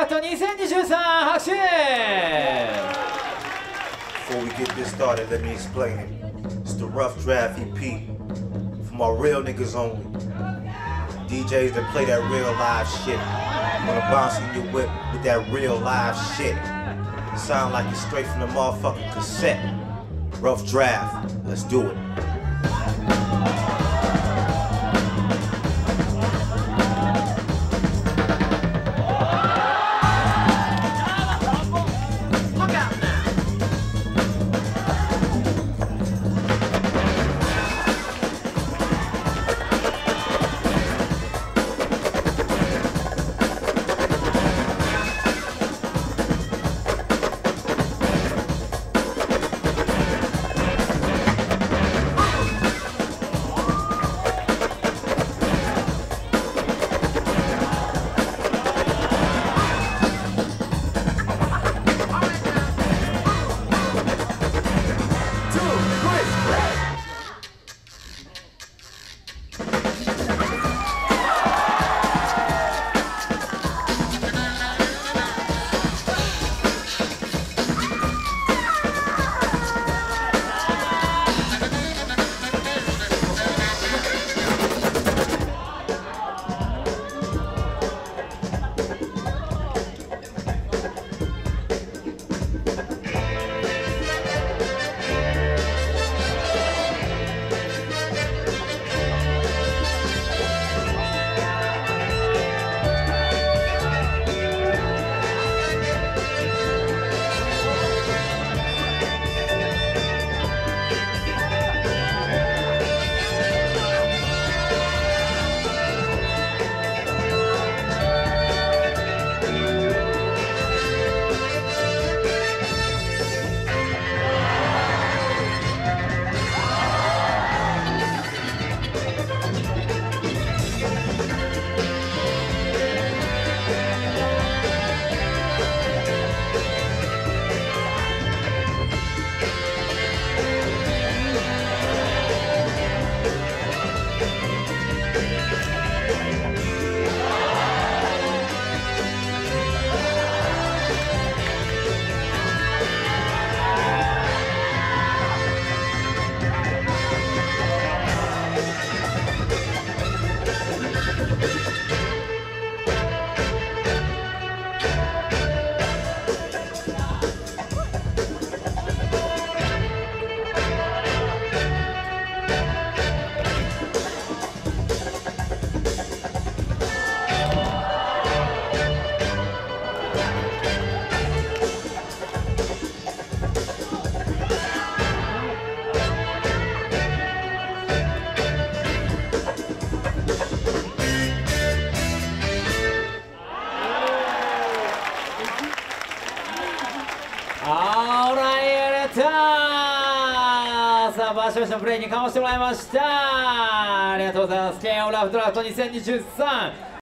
ラフト2023拍手。 Before we get this started, let me explain it. It's the Rough Draft EP for my real niggas only. DJs that play that real live shit. Wanna bounce in your whip with that real live shit. Sound like it's straight from the motherfucking cassette. Rough Draft, let's do it. さあバーションのプレイにかましてもらいました。ありがとうございます。KOラフドラフト2023